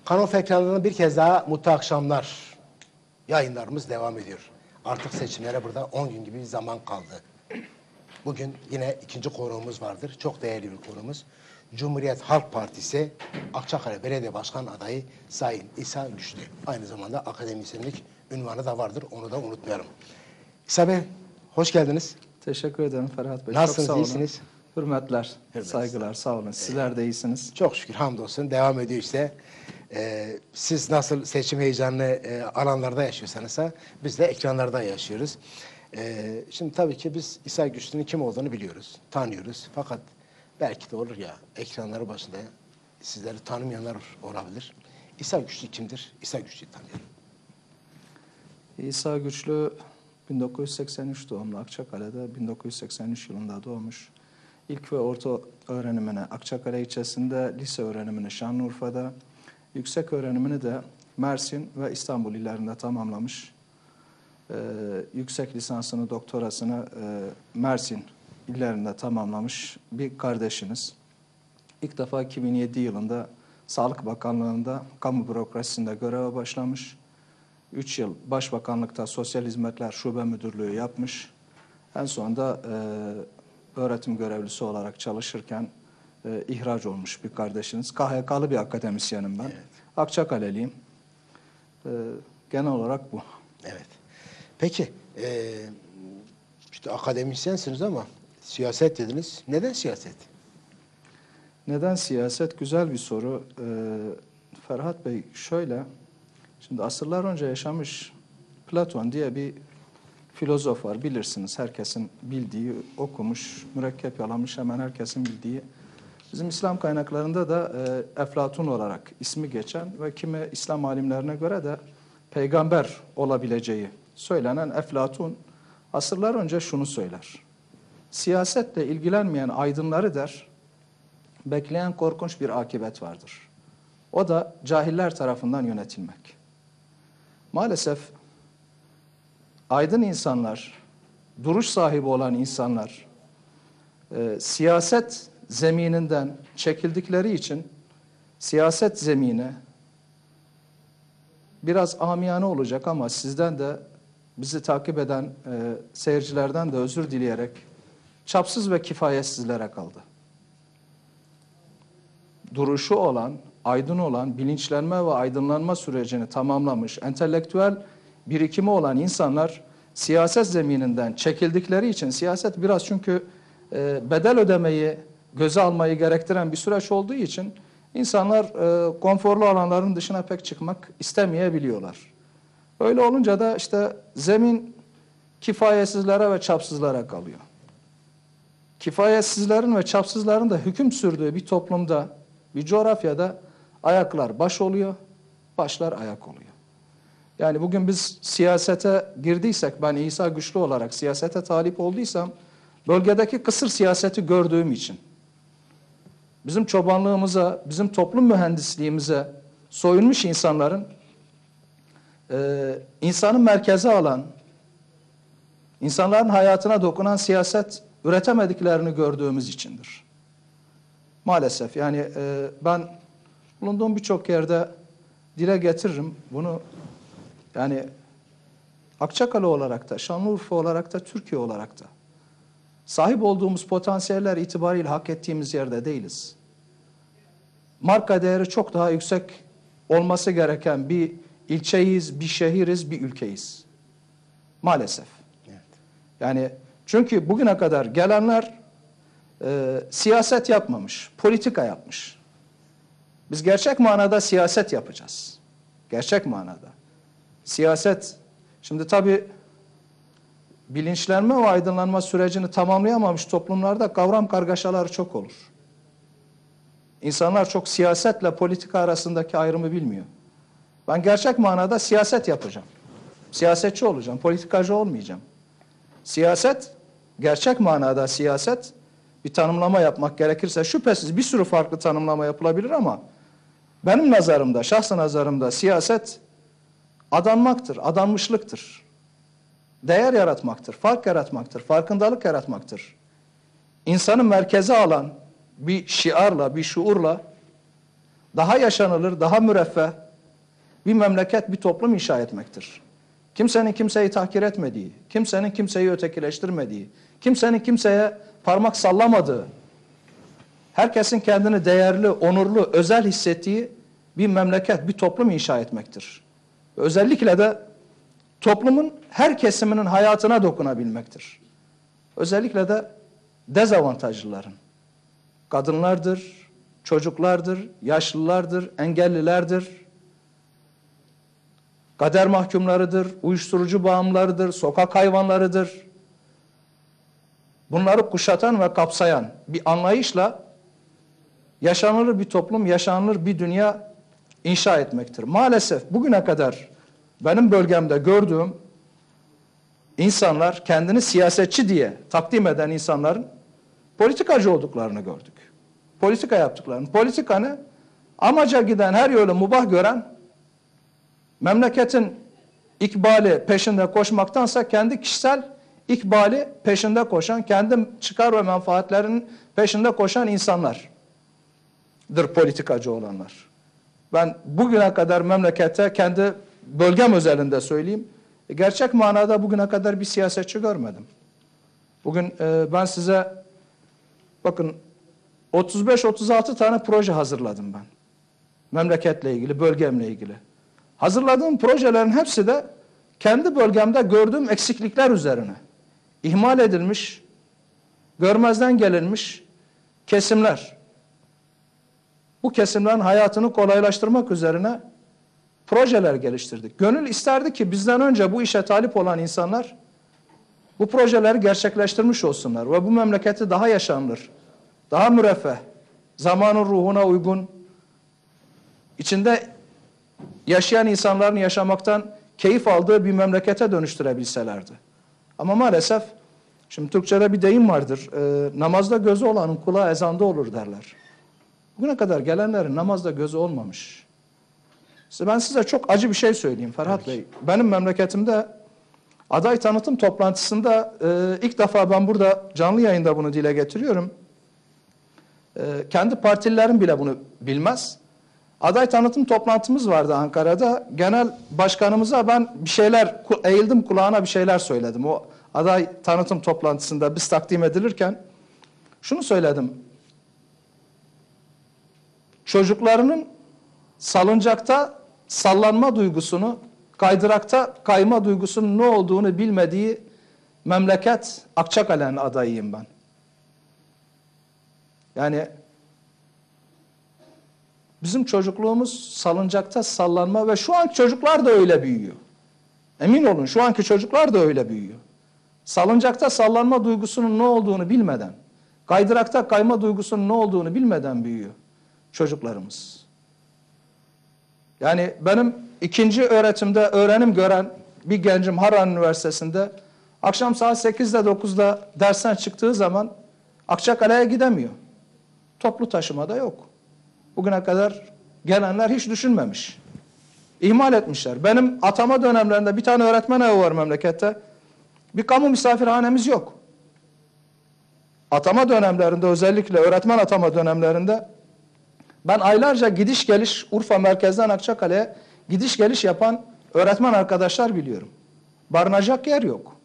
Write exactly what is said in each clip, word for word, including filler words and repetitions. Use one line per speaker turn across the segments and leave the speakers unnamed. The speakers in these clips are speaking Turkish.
Kanal ekranlarına bir kez daha mutlu akşamlar. Yayınlarımız devam ediyor. Artık seçimlere burada on gün gibi bir zaman kaldı. Bugün yine ikinci konuğumuz vardır. Çok değerli bir konuğumuz. Cumhuriyet Halk Partisi Akçakale Belediye Başkan adayı Sayın İsa Güçlü. Aynı zamanda akademisyenlik ünvanı da vardır. Onu da unutmayalım. İsa Bey, hoş geldiniz.
Teşekkür ederim Ferhat Bey.
Nasılsınız,
çok sağ olun.
iyisiniz?
Hürmetler,
Hürmet.
saygılar, sağ olun. Sizler de iyisiniz.
Çok şükür, hamdolsun. Devam ediyor işte. Ee, siz nasıl seçim heyecanlı e, alanlarda yaşıyorsanız biz de ekranlarda yaşıyoruz. Ee, şimdi tabii ki biz İsa Güçlü'nün kim olduğunu biliyoruz, tanıyoruz. Fakat belki de olur ya, ekranları başında sizleri tanımayanlar olabilir. İsa Güçlü kimdir? İsa Güçlü'yü tanıyalım.
İsa Güçlü bin dokuz yüz seksen üç doğumlu, Akçakale'de bin dokuz yüz seksen üç yılında doğmuş. İlk ve orta öğrenimini Akçakale ilçesinde, lise öğrenimini Şanlıurfa'da, yüksek öğrenimini de Mersin ve İstanbul illerinde tamamlamış. Ee, yüksek lisansını, doktorasını e, Mersin illerinde tamamlamış bir kardeşiniz. İlk defa iki bin yedi yılında Sağlık Bakanlığı'nda kamu bürokrasisinde göreve başlamış. üç yıl Başbakanlıkta Sosyal Hizmetler Şube Müdürlüğü yapmış. En sonunda e, öğretim görevlisi olarak çalışırken e, ihraç olmuş bir kardeşiniz. K H K'lı bir akademisyenim ben. Evet. Akçakaleliyim. E, genel olarak bu.
Evet. Peki, e, işte akademisyensiniz ama siyaset dediniz. Neden siyaset?
Neden siyaset? Güzel bir soru. E, Ferhat Bey şöyle, şimdi asırlar önce yaşamış Platon diye bir filozof var, bilirsiniz. Herkesin bildiği, okumuş, mürekkep yalamış hemen herkesin bildiği. Bizim İslam kaynaklarında da e, Eflatun olarak ismi geçen ve kimi İslam alimlerine göre de peygamber olabileceği söylenen Eflatun asırlar önce şunu söyler. Siyasetle ilgilenmeyen aydınları der, bekleyen korkunç bir akıbet vardır. O da cahiller tarafından yönetilmek. Maalesef aydın insanlar, duruş sahibi olan insanlar e, siyaset zemininden çekildikleri için siyaset zemini biraz amiyane olacak ama sizden de bizi takip eden e, seyircilerden de özür dileyerek çapsız ve kifayetsizlere kaldı. Duruşu olan, aydın olan, bilinçlenme ve aydınlanma sürecini tamamlamış, entelektüel birikimi olan insanlar siyaset zemininden çekildikleri için, siyaset biraz çünkü e, bedel ödemeyi, göze almayı gerektiren bir süreç olduğu için insanlar e, konforlu alanların dışına pek çıkmak istemeyebiliyorlar. Öyle olunca da işte zemin kifayetsizlere ve çapsızlara kalıyor. Kifayetsizlerin ve çapsızların da hüküm sürdüğü bir toplumda, bir coğrafyada ayaklar baş oluyor, başlar ayak oluyor. Yani bugün biz siyasete girdiysek, ben İsa Güçlü olarak siyasete talip olduysam, bölgedeki kısır siyaseti gördüğüm için, bizim çobanlığımıza, bizim toplum mühendisliğimize soyunmuş insanların, e, insanın merkeze alan, insanların hayatına dokunan siyaset üretemediklerini gördüğümüz içindir. Maalesef yani e, ben bulunduğum birçok yerde dile getiririm bunu. Yani Akçakale olarak da, Şanlıurfa olarak da, Türkiye olarak da sahip olduğumuz potansiyeller itibariyle hak ettiğimiz yerde değiliz. Marka değeri çok daha yüksek olması gereken bir ilçeyiz, bir şehiriz, bir ülkeyiz. Maalesef. Evet. Yani çünkü bugüne kadar gelenler e, siyaset yapmamış, politika yapmış. Biz gerçek manada siyaset yapacağız. Gerçek manada. Siyaset, şimdi tabii bilinçlenme ve aydınlanma sürecini tamamlayamamış toplumlarda kavram kargaşaları çok olur. İnsanlar çok siyasetle politika arasındaki ayrımı bilmiyor. Ben gerçek manada siyaset yapacağım. Siyasetçi olacağım, politikacı olmayacağım. Siyaset, gerçek manada siyaset, bir tanımlama yapmak gerekirse şüphesiz bir sürü farklı tanımlama yapılabilir ama benim nazarımda, şahsi nazarımda siyaset adanmaktır, adanmışlıktır. Değer yaratmaktır, fark yaratmaktır, farkındalık yaratmaktır. İnsanı merkeze alan bir şiarla, bir şuurla daha yaşanılır, daha müreffeh bir memleket, bir toplum inşa etmektir. Kimsenin kimseyi tahkir etmediği, kimsenin kimseyi ötekileştirmediği, kimsenin kimseye parmak sallamadığı, herkesin kendini değerli, onurlu, özel hissettiği bir memleket, bir toplum inşa etmektir. Özellikle de toplumun her kesiminin hayatına dokunabilmektir. Özellikle de dezavantajlıların, kadınlardır, çocuklardır, yaşlılardır, engellilerdir, kader mahkumlarıdır, uyuşturucu bağımlılarıdır, sokak hayvanlarıdır. Bunları kuşatan ve kapsayan bir anlayışla yaşanılır bir toplum, yaşanılır bir dünya inşa etmektir. Maalesef bugüne kadar benim bölgemde gördüğüm insanlar, kendini siyasetçi diye takdim eden insanların politikacı olduklarını gördük. Politika yaptıklarını. Politika ne? Amaca giden her yolu mubah gören, memleketin ikbali peşinde koşmaktansa kendi kişisel ikbali peşinde koşan, kendi çıkar ve menfaatlerinin peşinde koşan insanlardır politikacı olanlar. Ben bugüne kadar memlekette kendi bölgem özelinde söyleyeyim, gerçek manada bugüne kadar bir siyasetçi görmedim. Bugün e, ben size bakın otuz beş otuz altı tane proje hazırladım ben. Memleketle ilgili, bölgemle ilgili. Hazırladığım projelerin hepsi de kendi bölgemde gördüğüm eksiklikler üzerine. İhmal edilmiş, görmezden gelinmiş kesimler. Bu kesimlerin hayatını kolaylaştırmak üzerine projeler geliştirdik. Gönül isterdi ki bizden önce bu işe talip olan insanlar bu projeleri gerçekleştirmiş olsunlar ve bu memleketi daha yaşanılır, daha müreffeh, zamanın ruhuna uygun, içinde yaşayan insanların yaşamaktan keyif aldığı bir memlekete dönüştürebilselerdi. Ama maalesef, şimdi Türkçe'de bir deyim vardır, e, namazda gözü olanın kulağı ezanda olur derler. Bugüne kadar gelenlerin namazda gözü olmamış. İşte ben size çok acı bir şey söyleyeyim Ferhat evet. Bey. Benim memleketimde aday tanıtım toplantısında e, ilk defa ben burada canlı yayında bunu dile getiriyorum. E, kendi partililerim bile bunu bilmez. Aday tanıtım toplantımız vardı Ankara'da. Genel başkanımıza ben bir şeyler, eğildim kulağına bir şeyler söyledim. O aday tanıtım toplantısında biz takdim edilirken şunu söyledim. Çocuklarının salıncakta sallanma duygusunu, kaydırakta kayma duygusunun ne olduğunu bilmediği memleket Akçakale'nin adayıyım ben. Yani bizim çocukluğumuz salıncakta sallanma ve şu anki çocuklar da öyle büyüyor. Emin olun şu anki çocuklar da öyle büyüyor. Salıncakta sallanma duygusunun ne olduğunu bilmeden, kaydırakta kayma duygusunun ne olduğunu bilmeden büyüyor çocuklarımız. Yani benim ikinci öğretimde öğrenim gören bir gencim Harran Üniversitesi'nde akşam saat sekizde dokuzda dersten çıktığı zaman Akçakale'ye gidemiyor. Toplu taşımada yok. Bugüne kadar gelenler hiç düşünmemiş. İhmal etmişler. Benim atama dönemlerinde bir tane öğretmen evi var memlekette. Bir kamu misafirhanemiz yok. Atama dönemlerinde özellikle öğretmen atama dönemlerinde ben aylarca gidiş geliş Urfa merkezden Akçakale'ye gidiş geliş yapan öğretmen arkadaşlar biliyorum. Barınacak yer yok.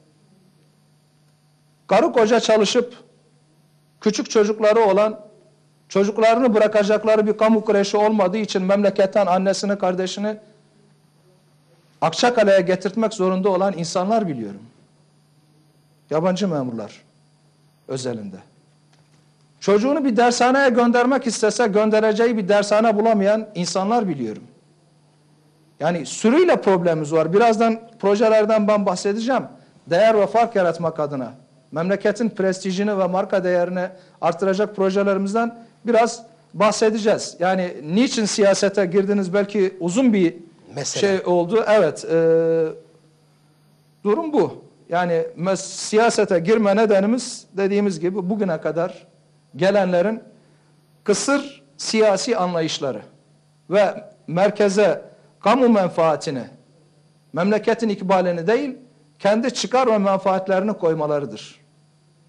Karı koca çalışıp küçük çocukları olan, çocuklarını bırakacakları bir kamu kreşi olmadığı için memleketten annesini, kardeşini Akçakale'ye getirtmek zorunda olan insanlar biliyorum. Yabancı memurlar özelinde. Çocuğunu bir dershaneye göndermek istese göndereceği bir dershane bulamayan insanlar biliyorum. Yani sürüyle problemimiz var. Birazdan projelerden ben bahsedeceğim. Değer ve fark yaratmak adına memleketin prestijini ve marka değerini artıracak projelerimizden biraz bahsedeceğiz. Yani niçin siyasete girdiniz belki uzun bir mesele. Şey oldu. Evet. E, durum bu. Yani siyasete girme nedenimiz dediğimiz gibi bugüne kadar gelenlerin kısır siyasi anlayışları ve merkeze kamu menfaatini, memleketin ikbalini değil, kendi çıkar ve menfaatlerini koymalarıdır.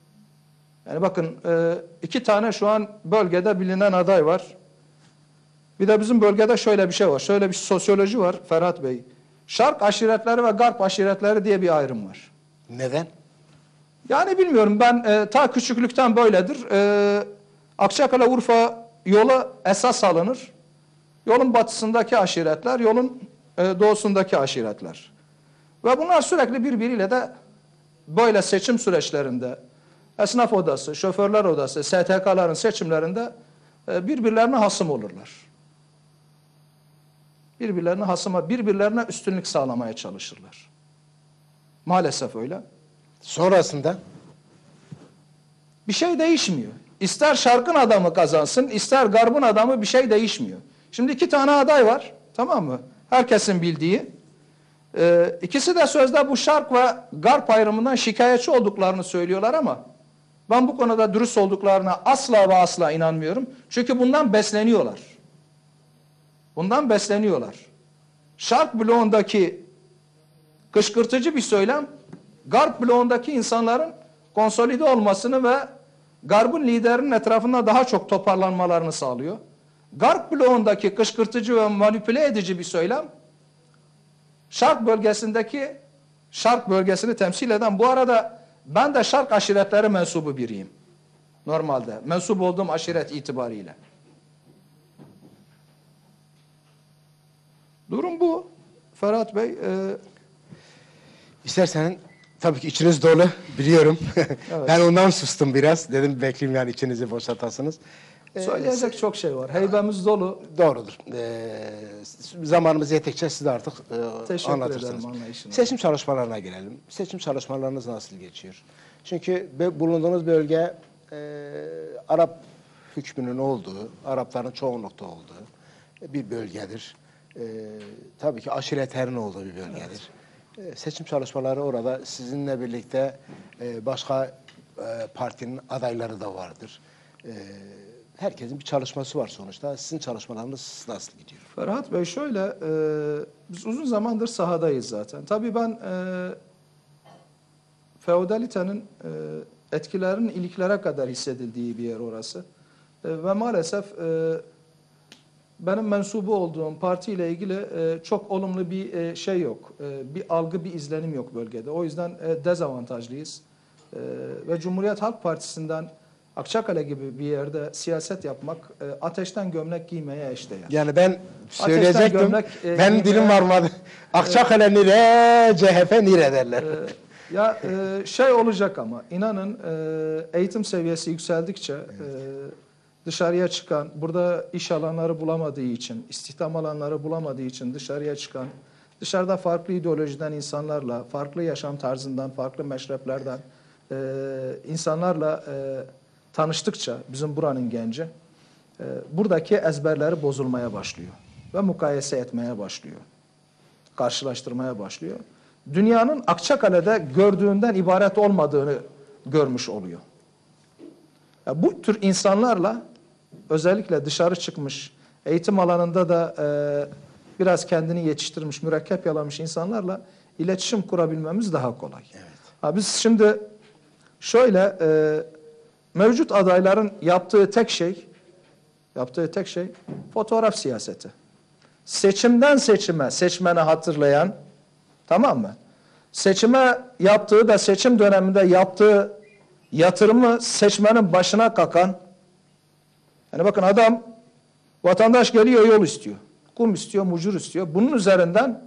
Yani bakın iki tane şu an bölgede bilinen aday var. Bir de bizim bölgede şöyle bir şey var. Şöyle bir sosyoloji var Ferhat Bey. Şark aşiretleri ve garp aşiretleri diye bir ayrım var.
Neden?
Yani bilmiyorum, ben e, ta küçüklükten böyledir. E, Akçakale Urfa yolu esas alınır. Yolun batısındaki aşiretler, yolun e, doğusundaki aşiretler. Ve bunlar sürekli birbiriyle de böyle seçim süreçlerinde, esnaf odası, şoförler odası, S T K'ların seçimlerinde e, birbirlerine hasım olurlar. Birbirlerine hasıma, birbirlerine üstünlük sağlamaya çalışırlar. Maalesef öyle.
Sonrasında
Bir şey değişmiyor. İster şarkın adamı kazansın, ister garbın adamı, bir şey değişmiyor. Şimdi iki tane aday var, tamam mı? Herkesin bildiği. Ee, ikisi de sözde bu şark ve garp ayrımından şikayetçi olduklarını söylüyorlar ama ben bu konuda dürüst olduklarına asla ve asla inanmıyorum. Çünkü bundan besleniyorlar. Bundan besleniyorlar. Şark bloğundaki kışkırtıcı bir söylem, garp bloğundaki insanların konsolide olmasını ve garbın liderinin etrafında daha çok toparlanmalarını sağlıyor. Garp bloğundaki kışkırtıcı ve manipüle edici bir söylem, Şark bölgesindeki, Şark bölgesini temsil eden, bu arada ben de Şark aşiretleri mensubu biriyim. Normalde mensup olduğum aşiret itibariyle. Durum bu Ferhat Bey. E,
istersen tabii ki içiniz dolu biliyorum.
Evet.
Ben ondan sustum biraz. Dedim bekleyeyim yani içinizi boşaltasınız.
Söyleyecek çok şey var. Heybemiz dolu.
Doğrudur. Ee, zamanımız yettikçe siz de artık e,
Teşekkür
anlatırsınız.
ederim anlayışınıza.
Seçim çalışmalarına gelelim. Seçim çalışmalarınız nasıl geçiyor? Çünkü bulunduğunuz bölge e, Arap hükmünün olduğu, Arapların çoğunlukta olduğu bir bölgedir. E, tabii ki aşiretlerin olduğu bir bölgedir. Evet. E, seçim çalışmaları orada sizinle birlikte e, başka e, partinin adayları da vardır. E, Herkesin bir çalışması var sonuçta. Sizin çalışmalarınız nasıl gidiyor?
Ferhat Bey şöyle, e, biz uzun zamandır sahadayız zaten. Tabii ben e, feodalitenin e, etkilerinin iliklere kadar hissedildiği bir yer orası. E, ve maalesef e, benim mensubu olduğum partiyle ilgili e, çok olumlu bir e, şey yok. E, bir algı, bir izlenim yok bölgede. O yüzden e, dezavantajlıyız. E, ve Cumhuriyet Halk Partisi'nden Akçakale gibi bir yerde siyaset yapmak e, ateşten gömlek giymeye eşdeğer.
Yani ben söyleyecektim,
gömlek, e,
benim
giymeye-
dilim varmadı. Akçakale nire, C H P nire derler.
E, ya e, şey olacak ama inanın e, eğitim seviyesi yükseldikçe e, dışarıya çıkan, burada iş alanları bulamadığı için, istihdam alanları bulamadığı için dışarıya çıkan, dışarıda farklı ideolojiden insanlarla, farklı yaşam tarzından, farklı meşreplerden e, insanlarla e, tanıştıkça bizim buranın genci e, buradaki ezberleri bozulmaya başlıyor ve mukayese etmeye başlıyor. Karşılaştırmaya başlıyor. Dünyanın Akçakale'de gördüğünden ibaret olmadığını görmüş oluyor. Ya bu tür insanlarla özellikle dışarı çıkmış, eğitim alanında da e, biraz kendini yetiştirmiş, mürekkep yalamış insanlarla iletişim kurabilmemiz daha kolay.
Evet.
Ha, biz şimdi şöyle e, mevcut adayların yaptığı tek şey, yaptığı tek şey fotoğraf siyaseti. Seçimden seçime seçmeni hatırlayan, tamam mı? Seçime yaptığı da seçim döneminde yaptığı yatırımı seçmenin başına kakan, yani bakın adam, vatandaş geliyor yol istiyor, kum istiyor, mucur istiyor. Bunun üzerinden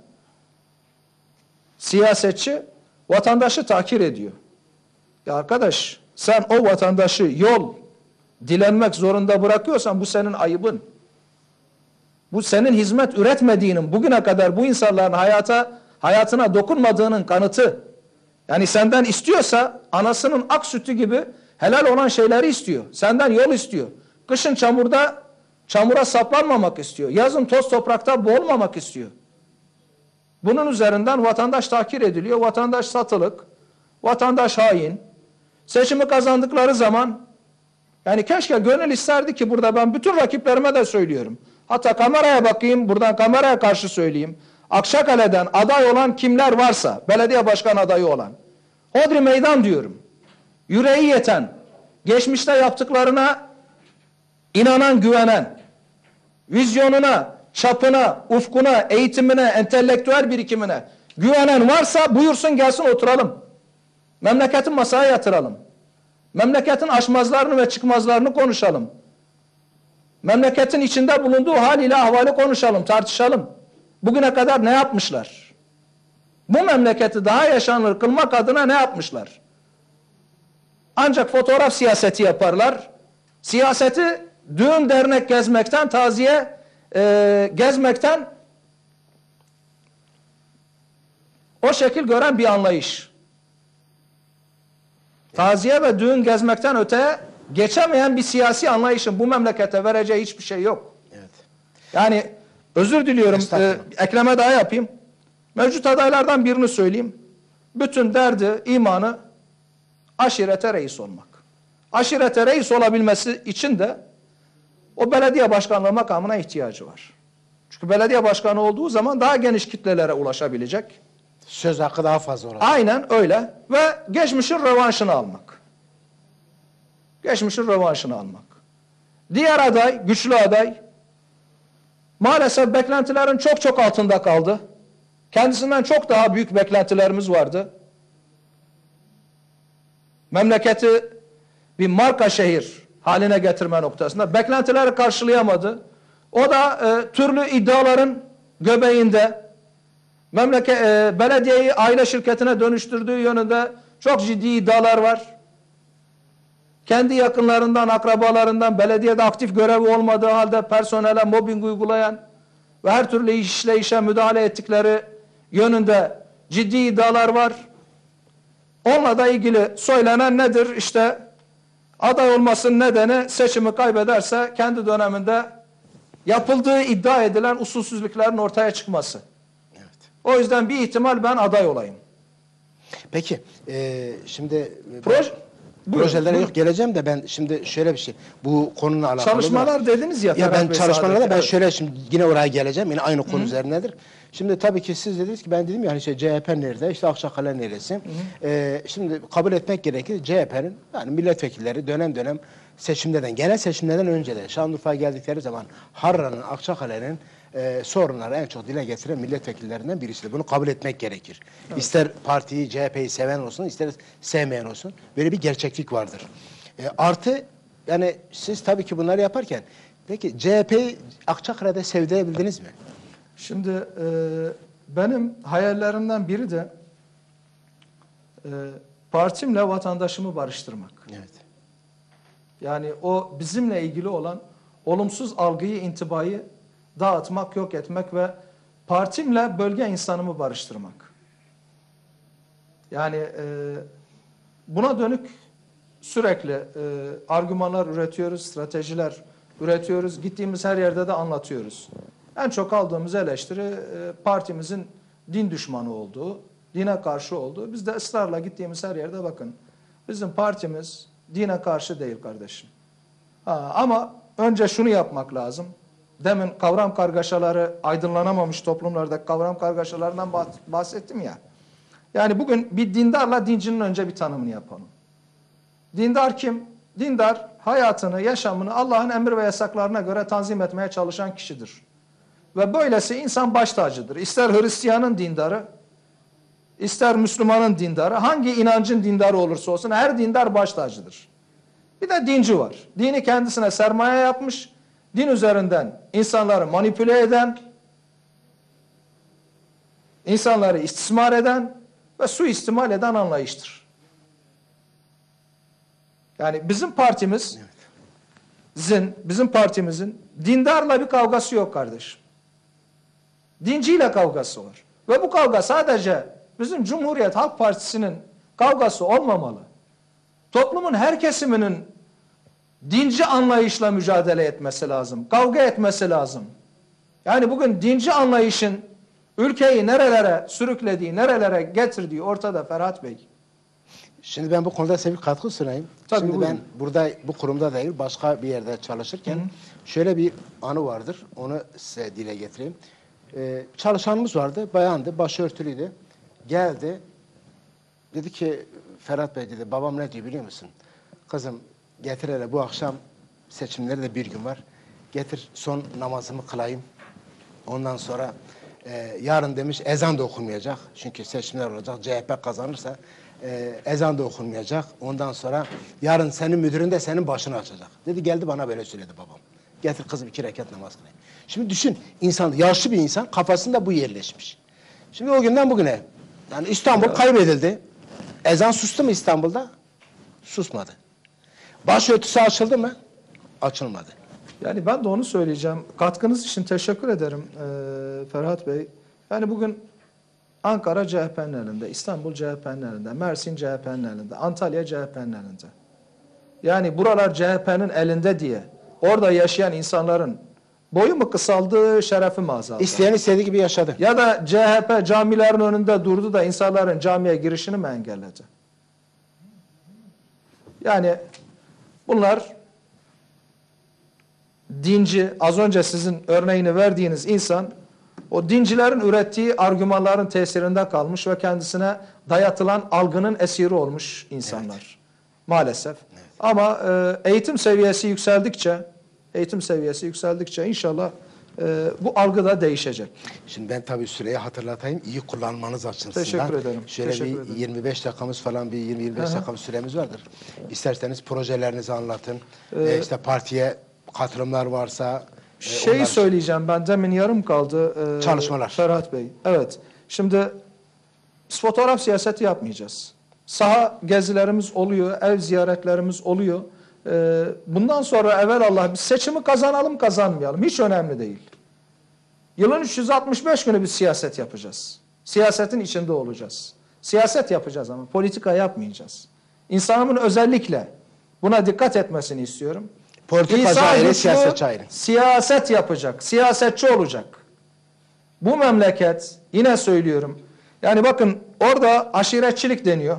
siyasetçi vatandaşı tahkir ediyor. Ya arkadaş, sen o vatandaşı yol dilenmek zorunda bırakıyorsan bu senin ayıbın. Bu senin hizmet üretmediğinin, bugüne kadar bu insanların hayata hayatına dokunmadığının kanıtı. Yani senden istiyorsa anasının ak sütü gibi helal olan şeyleri istiyor. Senden yol istiyor. Kışın çamurda çamura saplanmamak istiyor. Yazın toz toprakta boğulmamak istiyor. Bunun üzerinden vatandaş tahkir ediliyor. Vatandaş satılık, vatandaş hain. Seçimi kazandıkları zaman, yani keşke, gönül isterdi ki burada ben bütün rakiplerime de söylüyorum. Hatta kameraya bakayım, buradan kameraya karşı söyleyeyim. Akçakale'den aday olan kimler varsa, belediye başkan adayı olan, hodri meydan diyorum. Yüreği yeten, geçmişte yaptıklarına inanan, güvenen, vizyonuna, çapına, ufkuna, eğitimine, entelektüel birikimine güvenen varsa buyursun gelsin oturalım. Memleketin masaya yatıralım. Memleketin aşmazlarını ve çıkmazlarını konuşalım. Memleketin içinde bulunduğu hal ile ahvali konuşalım, tartışalım. Bugüne kadar ne yapmışlar? Bu memleketi daha yaşanır kılmak adına ne yapmışlar? Ancak fotoğraf siyaseti yaparlar. Siyaseti düğün dernek gezmekten, taziye e, gezmekten o şekil gören bir anlayış. Taziye ve düğün gezmekten öteye geçemeyen bir siyasi anlayışın bu memlekete vereceği hiçbir şey yok.
Evet.
Yani özür diliyorum, e, ekleme daha yapayım. Mevcut adaylardan birini söyleyeyim. Bütün derdi, imanı aşirete reis olmak. Aşirete reis olabilmesi için de o belediye başkanlığı makamına ihtiyacı var. Çünkü belediye başkanı olduğu zaman daha geniş kitlelere ulaşabilecek.
Söz hakkı daha fazla olacak.
Aynen öyle. Ve geçmişin rövanşını almak. Geçmişin rövanşını almak. Diğer aday, güçlü aday, maalesef beklentilerin çok çok altında kaldı. Kendisinden çok daha büyük beklentilerimiz vardı. Memleketi bir marka şehir haline getirme noktasında beklentileri karşılayamadı. O da e, türlü iddiaların göbeğinde memleket e, belediyeyi aile şirketine dönüştürdüğü yönünde çok ciddi iddialar var. Kendi yakınlarından, akrabalarından belediyede aktif görevi olmadığı halde personele mobbing uygulayan ve her türlü işleyişe müdahale ettikleri yönünde ciddi iddialar var. Onunla da ilgili söylenen nedir? İşte aday olmasının nedeni seçimi kaybederse kendi döneminde yapıldığı iddia edilen usulsüzlüklerin ortaya çıkması.
Evet.
O yüzden bir ihtimal ben aday olayım.
Peki, e, şimdi
Proje,
projelere
buyurun.
yok geleceğim de ben şimdi şöyle bir şey, bu konuyla alakalı.
Çalışmalar dediniz ya.
Ya ben çalışmalara ben
evet.
şöyle şimdi yine oraya geleceğim. Yine aynı konu Hı. üzerindedir. Şimdi tabii ki siz dediniz ki ben dedim yani işte C H P nerede? İşte Akçakale neresi? Ee, şimdi kabul etmek gerekir. C H P'nin yani milletvekilleri dönem dönem seçimlerden, genel seçimlerden önce de Şanlıurfa'ya geldikleri zaman Harran'ın, Akçakale'nin e, sorunları en çok dile getiren milletvekillerinden birisidir. Bunu kabul etmek gerekir. Evet. İster partiyi, C H P'yi seven olsun, ister sevmeyen olsun. Böyle bir gerçeklik vardır. E, artı yani siz tabii ki bunları yaparken peki C H P'yi Akçakale'de sevdirebildiniz mi?
Şimdi e, benim hayallerimden biri de e, partimle vatandaşımı barıştırmak.
Evet.
Yani o bizimle ilgili olan olumsuz algıyı, intibayı dağıtmak, yok etmek ve partimle bölge insanımı barıştırmak. Yani e, buna dönük sürekli e, argümanlar üretiyoruz, stratejiler üretiyoruz. Gittiğimiz her yerde de anlatıyoruz. En çok aldığımız eleştiri e, partimizin din düşmanı olduğu, dine karşı olduğu. Biz de ısrarla gittiğimiz her yerde bakın. Bizim partimiz dine karşı değil kardeşim. Ha, ama önce şunu yapmak lazım. Demin kavram kargaşaları, aydınlanamamış toplumlardaki kavram kargaşalarından bahsettim ya. Yani bugün bir dindarla dincinin önce bir tanımını yapalım. Dindar kim? Dindar hayatını, yaşamını Allah'ın emir ve yasaklarına göre tanzim etmeye çalışan kişidir. Ve böylesi insan baş tacıdır. İster Hristiyanın dindarı, ister Müslümanın dindarı, hangi inancın dindarı olursa olsun her dindar baş tacıdır. Bir de dinci var. Dini kendisine sermaye yapmış, din üzerinden insanları manipüle eden, insanları istismar eden ve suistimal eden anlayıştır. Yani bizim partimizin, bizim partimizin dindarla bir kavgası yok kardeşim. Dinciyle kavgası var. Ve bu kavga sadece bizim Cumhuriyet Halk Partisi'nin kavgası olmamalı. Toplumun her kesiminin dinci anlayışla mücadele etmesi lazım. Kavga etmesi lazım. Yani bugün dinci anlayışın ülkeyi nerelere sürüklediği, nerelere getirdiği ortada Ferhat Bey.
Şimdi ben bu konuda size bir katkı sunayım.
Tabii,
Şimdi
buyurun.
ben burada bu kurumda değil başka bir yerde çalışırken
Hı hı.
şöyle bir anı vardır. Onu size dile getireyim. Ee, çalışanımız vardı. Bayandı. Başörtülüydü. Geldi. Dedi ki Ferhat Bey dedi babam ne diyor biliyor musun? Kızım getir hele bu akşam seçimleri de bir gün var. Getir son namazımı kılayım. Ondan sonra e, yarın demiş ezan da okunmayacak. Çünkü seçimler olacak. C H P kazanırsa e, ezan da okunmayacak. Ondan sonra yarın senin müdürün de senin başını açacak. Dedi geldi bana böyle söyledi babam. Getir kızım iki rekat namaz kılayım. Şimdi düşün insan, yaşlı bir insan kafasında bu yerleşmiş. Şimdi o günden bugüne yani İstanbul kaybedildi. Ezan sustu mu İstanbul'da? Susmadı. Başörtüsü açıldı mı? Açılmadı.
Yani ben de onu söyleyeceğim. Katkınız için teşekkür ederim e, Ferhat Bey. Yani bugün Ankara C H P'nin elinde, İstanbul C H P'nin elinde, Mersin C H P'nin elinde, Antalya C H P'nin elinde. Yani buralar C H P'nin elinde diye orada yaşayan insanların boyu mu kısaldı, şerefi mi azaldı?
İsteyen istediği gibi yaşadı.
Ya da C H P camilerin önünde durdu da insanların camiye girişini mi engelledi? Yani bunlar dinci, az önce sizin örneğini verdiğiniz insan o dincilerin ürettiği argümanların tesirinde kalmış ve kendisine dayatılan algının esiri olmuş insanlar. Evet. Maalesef. Evet. Ama e, eğitim seviyesi yükseldikçe eğitim seviyesi yükseldikçe inşallah e, bu algı da değişecek.
Şimdi ben tabii süreyi hatırlatayım. İyi kullanmanız açısından.
Teşekkür ederim.
Şöyle
Teşekkür
bir
ederim.
yirmi beş dakikamız falan bir yirmi yirmi beş dakikamız süremiz vardır. İsterseniz projelerinizi anlatın. Ee, ee, işte partiye katılımlar varsa e,
şeyi
onlar...
söyleyeceğim ben demin yarım kaldı. E,
Çalışmalar.
Ferhat Bey. Evet. Şimdi biz fotoğraf siyaseti yapmayacağız. Saha gezilerimiz oluyor, ev ziyaretlerimiz oluyor. Ee, bundan sonra evelallah biz seçimi kazanalım kazanmayalım hiç önemli değil. Yılın üç yüz altmış beş günü biz siyaset yapacağız. Siyasetin içinde olacağız. Siyaset yapacağız ama politika yapmayacağız. İnsanımın özellikle buna dikkat etmesini istiyorum.
Politikacı ayrı, siyasetçi ayrı.
Siyaset yapacak, siyasetçi olacak. Bu memleket, yine söylüyorum, yani bakın orada aşiretçilik deniyor.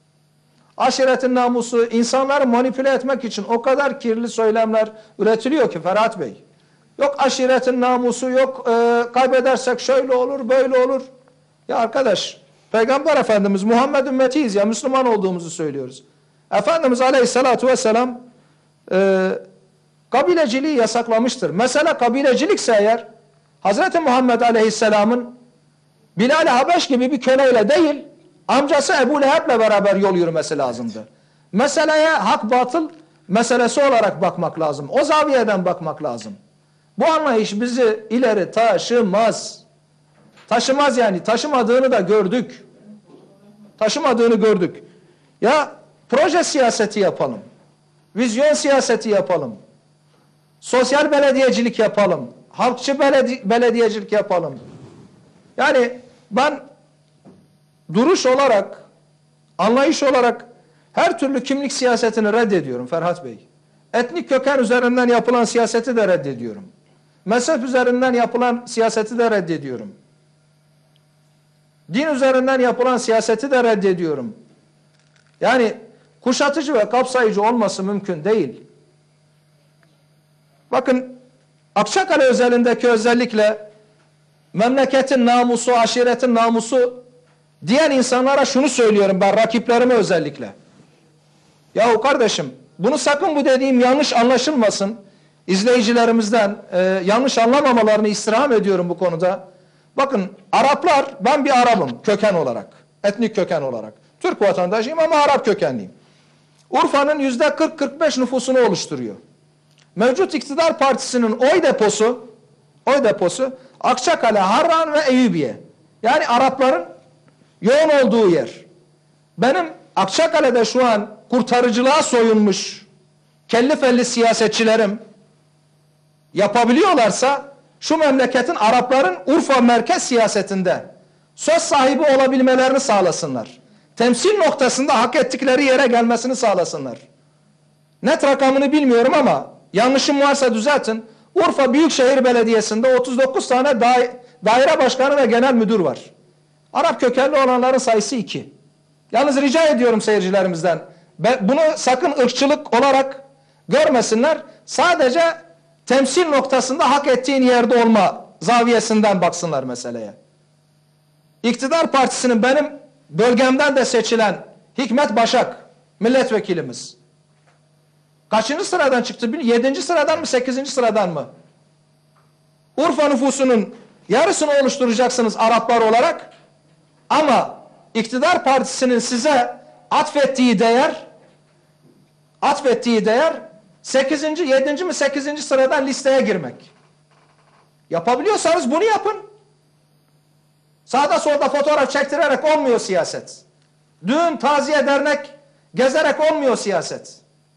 Aşiretin namusu, insanları manipüle etmek için o kadar kirli söylemler üretiliyor ki Ferhat Bey. Yok aşiretin namusu, yok e, kaybedersek şöyle olur, böyle olur. Ya arkadaş, Peygamber Efendimiz Muhammed ümmetiyiz ya, Müslüman olduğumuzu söylüyoruz. Efendimiz Aleyhisselatü Vesselam e, kabileciliği yasaklamıştır. Mesela kabilecilikse eğer, Hazreti Muhammed Aleyhisselam'ın Bilal-i Habeş gibi bir köleyle değil, amcası Ebu Leheb'le beraber yol yürümesi lazımdı. Meseleye hak batıl meselesi olarak bakmak lazım. O zaviyeden bakmak lazım. Bu anlayış bizi ileri taşımaz. Taşımaz yani. Taşımadığını da gördük. Taşımadığını gördük. Ya proje siyaseti yapalım. Vizyon siyaseti yapalım. Sosyal belediyecilik yapalım. Halkçı beledi belediyecilik yapalım. Yani ben duruş olarak, anlayış olarak her türlü kimlik siyasetini reddediyorum Ferhat Bey. Etnik köken üzerinden yapılan siyaseti de reddediyorum. Mezhep üzerinden yapılan siyaseti de reddediyorum. Din üzerinden yapılan siyaseti de reddediyorum. Yani kuşatıcı ve kapsayıcı olması mümkün değil. Bakın Akçakale özelindeki özellikle memleketin namusu, aşiretin namusu diyen insanlara şunu söylüyorum ben, rakiplerime özellikle. Yahu kardeşim, bunu sakın bu dediğim yanlış anlaşılmasın. İzleyicilerimizden e, yanlış anlamamalarını istirham ediyorum bu konuda. Bakın Araplar, ben bir Arap'ım köken olarak, etnik köken olarak. Türk vatandaşıyım ama Arap kökenliyim. Urfa'nın yüzde kırk kırk beş nüfusunu oluşturuyor. Mevcut iktidar partisinin oy deposu, oy deposu Akçakale, Harran ve Eyüpiye. Yani Arapların yoğun olduğu yer. Benim Akçakale'de şu an kurtarıcılığa soyunmuş kelli felli siyasetçilerim yapabiliyorlarsa şu memleketin Arapların Urfa merkez siyasetinde söz sahibi olabilmelerini sağlasınlar. Temsil noktasında hak ettikleri yere gelmesini sağlasınlar. Net rakamını bilmiyorum ama yanlışım varsa düzeltin. Urfa Büyükşehir Belediyesi'nde otuz dokuz tane da daire başkanı ve genel müdür var. Arap kökenli olanların sayısı iki. Yalnız rica ediyorum seyircilerimizden, bunu sakın ırkçılık olarak görmesinler. Sadece temsil noktasında hak ettiğin yerde olma zaviyesinden baksınlar meseleye. İktidar Partisi'nin benim bölgemden de seçilen Hikmet Başak milletvekilimiz kaçıncı sıradan çıktı? Yedinci sıradan mı, sekizinci sıradan mı? Urfa nüfusunun yarısını oluşturacaksınız Araplar olarak. Ama iktidar partisinin size atfettiği değer atfettiği değer sekizinci, yedinci mi sekizinci sıradan listeye girmek. Yapabiliyorsanız bunu yapın. Sağda solda fotoğraf çektirerek olmuyor siyaset. Düğün, taziye, dernek gezerek olmuyor siyaset.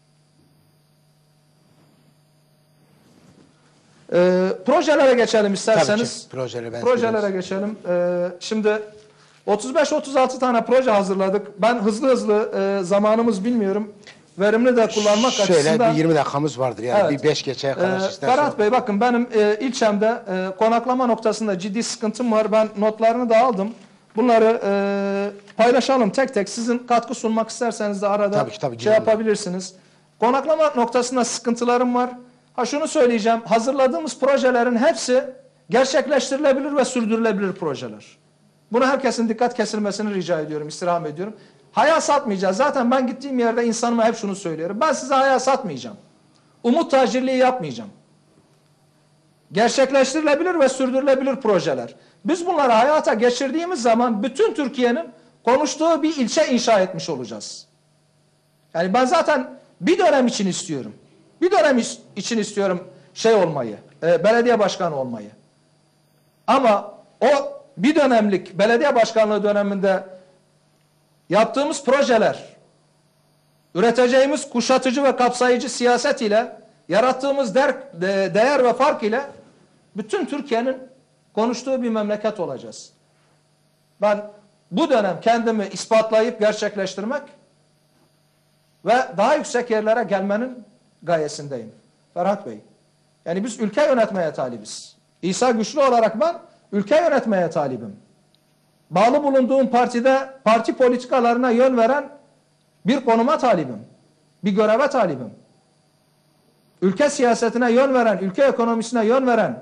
Ee, projelere geçelim isterseniz.
Tabii ki, projelere ben
projelere
söyleyeyim.
geçelim. Ee, şimdi otuz beş otuz altı tane proje hazırladık. Ben hızlı hızlı e, zamanımız bilmiyorum. Verimli de kullanmak
Şöyle
açısından.
bir yirmi dakikamız vardır yani.
Evet.
Bir beş geçeye kadar
Ee,
istersen.
Ferhat Bey bakın benim e, ilçemde e, konaklama noktasında ciddi sıkıntım var. Ben notlarını da aldım. Bunları e, paylaşalım tek tek. Sizin katkı sunmak isterseniz de arada
Tabii ki, tabii,
şey
güzel.
yapabilirsiniz. Konaklama noktasında sıkıntılarım var. Ha şunu söyleyeceğim. Hazırladığımız projelerin hepsi gerçekleştirilebilir ve sürdürülebilir projeler. Buna herkesin dikkat kesilmesini rica ediyorum, istirham ediyorum. Hayal satmayacağız. Zaten ben gittiğim yerde insanıma hep şunu söylüyorum. Ben size hayal satmayacağım. Umut tacirliği yapmayacağım. Gerçekleştirilebilir ve sürdürülebilir projeler. Biz bunları hayata geçirdiğimiz zaman bütün Türkiye'nin konuştuğu bir ilçe inşa etmiş olacağız. Yani ben zaten bir dönem için istiyorum. Bir dönem için istiyorum şey olmayı, e, belediye başkanı olmayı. Ama o bir dönemlik belediye başkanlığı döneminde yaptığımız projeler, üreteceğimiz kuşatıcı ve kapsayıcı siyaset ile, yarattığımız der, de, değer ve fark ile bütün Türkiye'nin konuştuğu bir memleket olacağız. Ben bu dönem kendimi ispatlayıp gerçekleştirmek ve daha yüksek yerlere gelmenin gayesindeyim. Ferhat Bey. Yani biz ülke yönetmeye talibiz. İsa Güçlü olarak ben ülke yönetmeye talibim. Bağlı bulunduğum partide parti politikalarına yön veren bir konuma talibim. Bir göreve talibim. Ülke siyasetine yön veren, ülke ekonomisine yön veren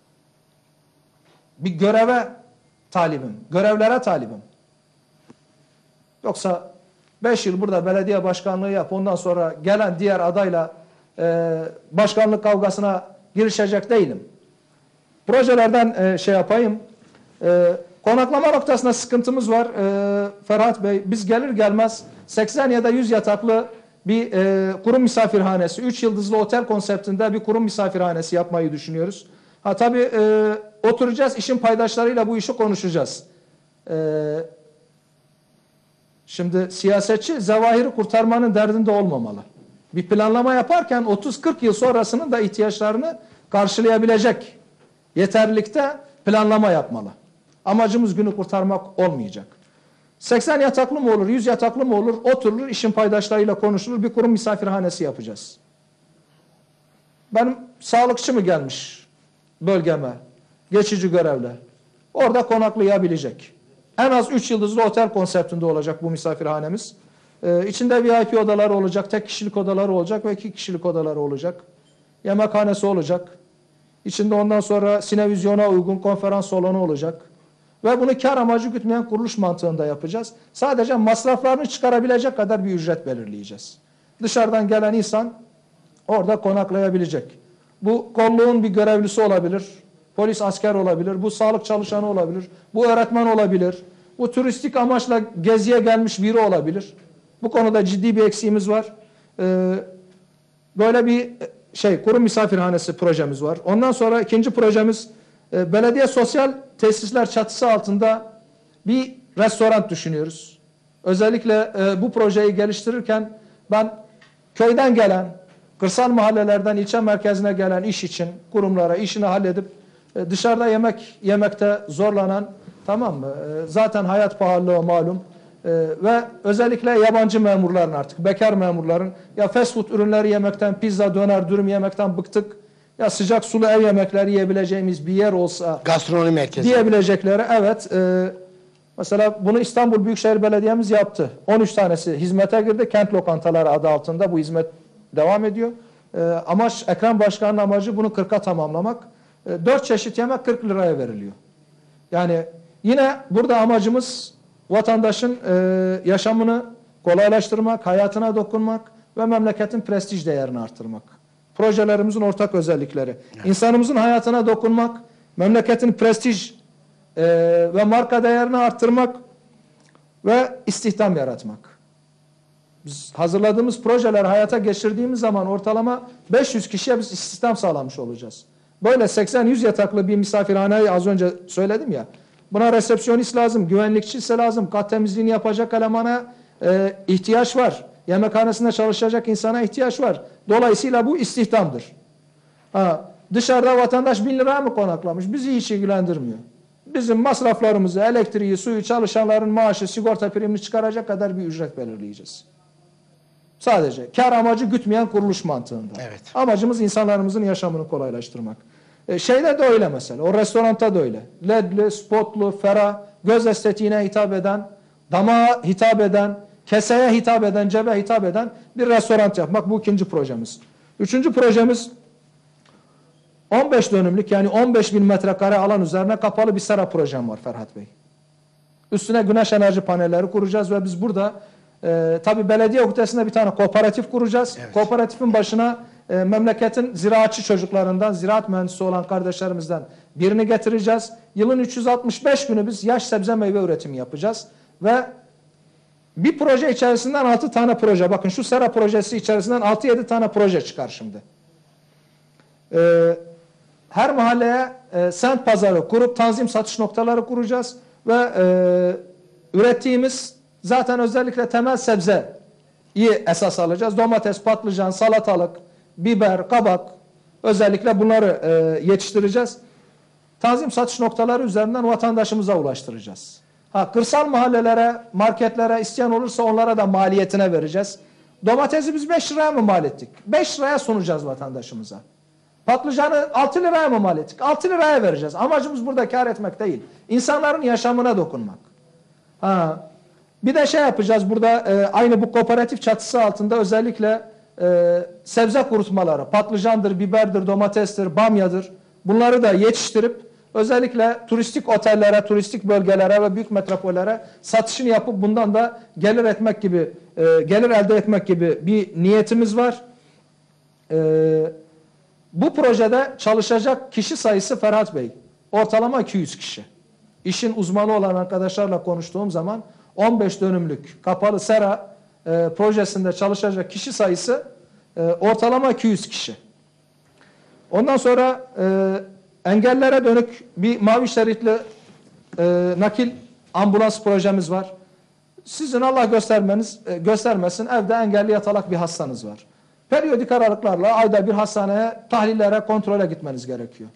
bir göreve talibim. Görevlere talibim. Yoksa beş yıl burada belediye başkanlığı yap, ondan sonra gelen diğer adayla e, başkanlık kavgasına girişecek değilim. Projelerden e, şey yapayım. E, konaklama noktasında sıkıntımız var. E, Ferhat Bey, biz gelir gelmez seksen ya da yüz yataklı bir e, kurum misafirhanesi, üç yıldızlı otel konseptinde bir kurum misafirhanesi yapmayı düşünüyoruz. Ha tabii e, oturacağız, işin paydaşlarıyla bu işi konuşacağız. E, şimdi siyasetçi zevahiri kurtarmanın derdinde olmamalı. Bir planlama yaparken otuz kırk yıl sonrasının da ihtiyaçlarını karşılayabilecek yeterlilikte planlama yapmalı. Amacımız günü kurtarmak olmayacak. seksen yataklı mı olur, yüz yataklı mı olur, oturulur, işin paydaşlarıyla konuşulur, bir kurum misafirhanesi yapacağız. Benim sağlıkçı mı gelmiş bölgeme, geçici görevle? Orada konaklayabilecek. En az üç yıldızlı otel konseptinde olacak bu misafirhanemiz. Ee, içinde V I P odaları olacak, tek kişilik odaları olacak ve iki kişilik odaları olacak. Yemekhanesi olacak. İçinde ondan sonra sinevizyona uygun konferans salonu olacak. Ve bunu kar amacı gütmeyen kuruluş mantığında yapacağız. Sadece masraflarını çıkarabilecek kadar bir ücret belirleyeceğiz. Dışarıdan gelen insan orada konaklayabilecek. Bu kolluğun bir görevlisi olabilir. Polis, asker olabilir. Bu sağlık çalışanı olabilir. Bu öğretmen olabilir. Bu turistik amaçla geziye gelmiş biri olabilir. Bu konuda ciddi bir eksiğimiz var. Ee, böyle bir şey kurum misafirhanesi projemiz var. Ondan sonra ikinci projemiz e, belediye sosyal tesisler çatısı altında bir restoran düşünüyoruz. Özellikle e, bu projeyi geliştirirken ben köyden gelen, kırsal mahallelerden ilçe merkezine gelen iş için kurumlara işini halledip e, dışarıda yemek yemekte zorlanan, tamam mı? E, zaten hayat pahalılığı malum. Ee, ve özellikle yabancı memurların artık, bekar memurların ya fast food ürünleri yemekten, pizza, döner, dürüm yemekten bıktık. Ya sıcak sulu ev yemekleri yiyebileceğimiz bir yer olsa
Gastronomi merkezi.
diyebilecekleri, evet. E, mesela bunu İstanbul Büyükşehir Belediye'miz yaptı. on üç tanesi hizmete girdi. Kent lokantaları adı altında bu hizmet devam ediyor. E, amaç, Ekrem Başkan'ın amacı bunu kırka tamamlamak. E, dört çeşit yemek kırk liraya veriliyor. Yani yine burada amacımız vatandaşın e, yaşamını kolaylaştırmak, hayatına dokunmak ve memleketin prestij değerini artırmak. projelerimizin ortak özellikleri. Evet. İnsanımızın hayatına dokunmak, memleketin prestij e, ve marka değerini arttırmak ve istihdam yaratmak. Biz hazırladığımız projeleri hayata geçirdiğimiz zaman ortalama beş yüz kişiye biz istihdam sağlamış olacağız. Böyle seksen yüz yataklı bir misafirhaneyi az önce söyledim ya. Buna resepsiyonist lazım, güvenlikçisi lazım, kat temizliğini yapacak elemana e, ihtiyaç var. Yemekhanesinde çalışacak insana ihtiyaç var. Dolayısıyla bu istihdamdır. Ha, dışarıda vatandaş bin liraya mı konaklamış? Bizi hiç ilgilendirmiyor. Bizim masraflarımızı, elektriği, suyu, çalışanların maaşı, sigorta primini çıkaracak kadar bir ücret belirleyeceğiz. Sadece kar amacı gütmeyen kuruluş mantığında.
Evet.
Amacımız insanlarımızın yaşamını kolaylaştırmak. E, şeyde de öyle mesela. O restoranda da öyle. Ledli, spotlu, ferah, göz estetiğine hitap eden, damağa hitap eden, keseye hitap eden, cebe hitap eden bir restoran yapmak. Bu ikinci projemiz. Üçüncü projemiz on beş dönümlük yani on beş bin metrekare alan üzerine kapalı bir sera projem var Ferhat Bey. Üstüne güneş enerji panelleri kuracağız ve biz burada e, tabii belediye ötesinde bir tane kooperatif kuracağız. Evet. Kooperatifin başına e, memleketin ziraatçı çocuklarından, ziraat mühendisi olan kardeşlerimizden birini getireceğiz. Yılın üç yüz altmış beş günü biz yaş sebze meyve üretimi yapacağız ve bir proje içerisinden altı tane proje, bakın şu sera projesi içerisinden altı yedi tane proje çıkar şimdi. Ee, her mahalleye e, semt pazarı kurup tanzim satış noktaları kuracağız ve e, ürettiğimiz zaten özellikle temel sebzeyi esas alacağız. Domates, patlıcan, salatalık, biber, kabak, özellikle bunları e, yetiştireceğiz. Tanzim satış noktaları üzerinden vatandaşımıza ulaştıracağız. Ha, kırsal mahallelere, marketlere isteyen olursa onlara da maliyetine vereceğiz. Domatesi biz beş liraya mı mal ettik? beş liraya sunacağız vatandaşımıza. Patlıcanı altı liraya mı mal ettik? altı liraya vereceğiz. Amacımız burada kar etmek değil. İnsanların yaşamına dokunmak. Ha, bir de şey yapacağız burada e, aynı bu kooperatif çatısı altında özellikle e, sebze kurutmaları, patlıcandır, biberdir, domatestir, bamyadır. Bunları da yetiştirip özellikle turistik otellere, turistik bölgelere ve büyük metropollere satışını yapıp bundan da gelir etmek gibi, e, gelir elde etmek gibi bir niyetimiz var. E, bu projede çalışacak kişi sayısı Ferhat Bey, ortalama iki yüz kişi. İşin uzmanı olan arkadaşlarla konuştuğum zaman on beş dönümlük kapalı sera e, projesinde çalışacak kişi sayısı e, ortalama iki yüz kişi. Ondan sonra e, engellere dönük bir mavi şeritli e, nakil ambulans projemiz var. Sizin Allah göstermeniz, e, göstermesin evde engelli yatalak bir hastanız var. Periyodik aralıklarla ayda bir hastaneye tahlillere, kontrole gitmeniz gerekiyor.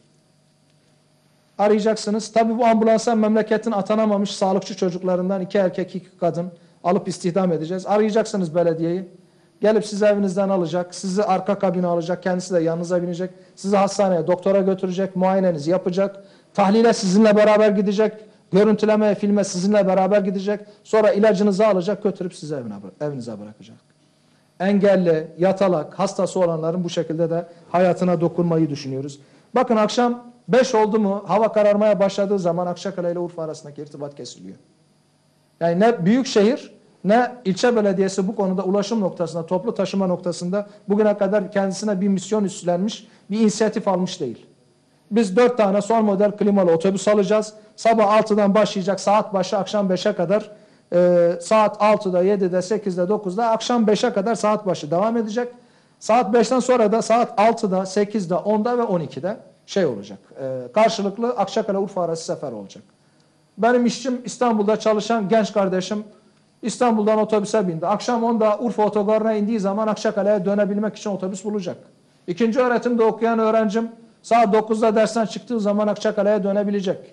Arayacaksınız. Tabii bu ambulansa memleketin atanamamış sağlıkçı çocuklarından iki erkek iki kadın alıp istihdam edeceğiz. Arayacaksınız belediyeyi. Gelip sizi evinizden alacak, sizi arka kabine alacak, kendisi de yanınıza binecek, sizi hastaneye, doktora götürecek, muayenenizi yapacak, tahlile sizinle beraber gidecek, görüntülemeye, filme sizinle beraber gidecek, sonra ilacınızı alacak, götürüp sizi evine, evinize bırakacak. Engelli, yatalak, hastası olanların bu şekilde de hayatına dokunmayı düşünüyoruz. Bakın akşam beş oldu mu, hava kararmaya başladığı zaman Akçakale ile Urfa arasındaki irtibat kesiliyor. Yani ne büyük şehir, ne ilçe belediyesi bu konuda ulaşım noktasında, toplu taşıma noktasında bugüne kadar kendisine bir misyon üstlenmiş, bir inisiyatif almış değil. Biz dört tane son model klimalı otobüs alacağız. Sabah altıdan başlayacak, saat başı akşam beşe kadar, e, saat altıda, yedide, sekizde, dokuzda, akşam beşe kadar saat başı devam edecek. Saat beşten sonra da saat altıda, sekizde, onda ve on ikide şey olacak. E, karşılıklı Akçakale-Urfa arası sefer olacak. Benim işçim İstanbul'da çalışan genç kardeşim İstanbul'dan otobüse bindi. Akşam onda Urfa otogarına indiği zaman Akçakale'ye dönebilmek için otobüs bulacak. İkinci öğretimde okuyan öğrencim saat dokuzda dersten çıktığı zaman Akçakale'ye dönebilecek.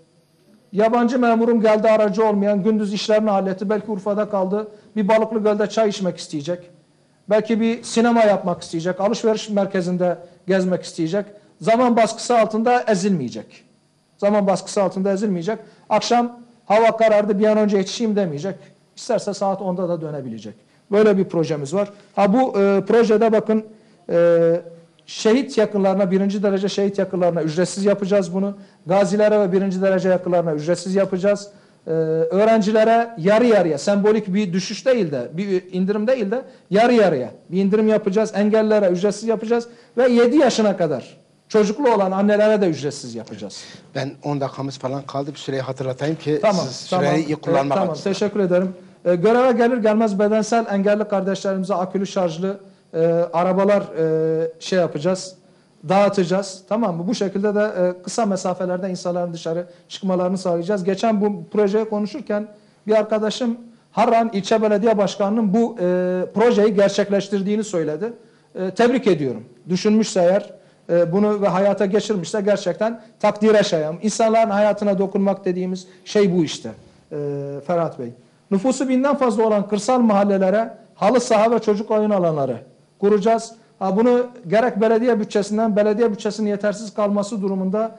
Yabancı memurum geldi, aracı olmayan, gündüz işlerini halletti. Belki Urfa'da kaldı. Bir Balıklıgöl'de çay içmek isteyecek. Belki bir sinema yapmak isteyecek. Alışveriş merkezinde gezmek isteyecek. Zaman baskısı altında ezilmeyecek. Zaman baskısı altında ezilmeyecek. Akşam hava karardı, bir an önce yetişeyim demeyecek. İsterse saat onda da dönebilecek. Böyle bir projemiz var. Ha bu e, projede bakın e, şehit yakınlarına, birinci derece şehit yakınlarına ücretsiz yapacağız bunu. Gazilere ve birinci derece yakınlarına ücretsiz yapacağız. e, öğrencilere yarı yarıya, sembolik bir düşüş değil de, bir indirim değil de yarı yarıya bir indirim yapacağız. Engellilere ücretsiz yapacağız ve yedi yaşına kadar çocuklu olan annelere de ücretsiz yapacağız.
Ben on dakikamız falan kaldı. Bir süreyi hatırlatayım ki
Tamam,
siz süreyi
tamam.
iyi kullanmak
Ee, tamam,
açısından.
teşekkür ederim. Ee, göreve gelir gelmez bedensel engelli kardeşlerimize akülü şarjlı e, arabalar e, şey yapacağız, dağıtacağız. Tamam mı? Bu şekilde de e, kısa mesafelerde insanların dışarı çıkmalarını sağlayacağız. Geçen bu projeyi konuşurken bir arkadaşım Harran İlçe Belediye Başkanı'nın bu e, projeyi gerçekleştirdiğini söyledi. E, tebrik ediyorum. Düşünmüşse eğer, e, bunu ve hayata geçirmişse gerçekten takdire şayan. İnsanların hayatına dokunmak dediğimiz şey bu işte e, Ferhat Bey. Nüfusu binden fazla olan kırsal mahallelere halı saha ve çocuk oyun alanları kuracağız. Ha, bunu gerek belediye bütçesinden, belediye bütçesinin yetersiz kalması durumunda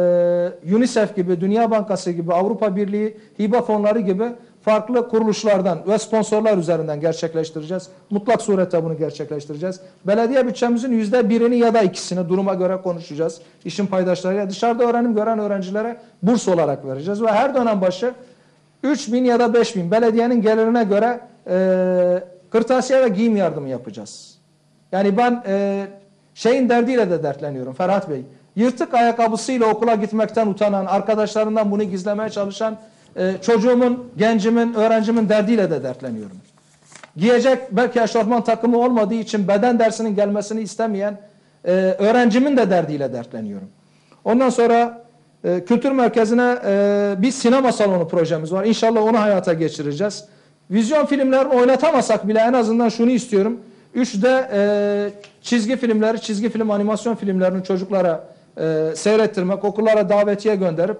e, UNICEF gibi, Dünya Bankası gibi, Avrupa Birliği hibe fonları gibi farklı kuruluşlardan ve sponsorlar üzerinden gerçekleştireceğiz. Mutlak surette bunu gerçekleştireceğiz. Belediye bütçemizin yüzde birini ya da ikisini duruma göre konuşacağız. İşin paydaşlarıyla dışarıda öğrenim gören öğrencilere burs olarak vereceğiz. Ve her dönem başı üç bin ya da beş bin belediyenin gelirine göre e, kırtasiye ve giyim yardımı yapacağız. Yani ben e, şeyin derdiyle de dertleniyorum Ferhat Bey. Yırtık ayakkabısıyla okula gitmekten utanan, arkadaşlarından bunu gizlemeye çalışan e, çocuğumun, gencimin, öğrencimin derdiyle de dertleniyorum. Giyecek belki eşofman takımı olmadığı için beden dersinin gelmesini istemeyen e, öğrencimin de derdiyle dertleniyorum. Ondan sonra e, kültür merkezine e, bir sinema salonu projemiz var. İnşallah onu hayata geçireceğiz. Vizyon filmlerini oynatamasak bile en azından şunu istiyorum. üç D e, çizgi filmleri, çizgi film animasyon filmlerini çocuklara e, seyrettirmek, okullara davetiye gönderip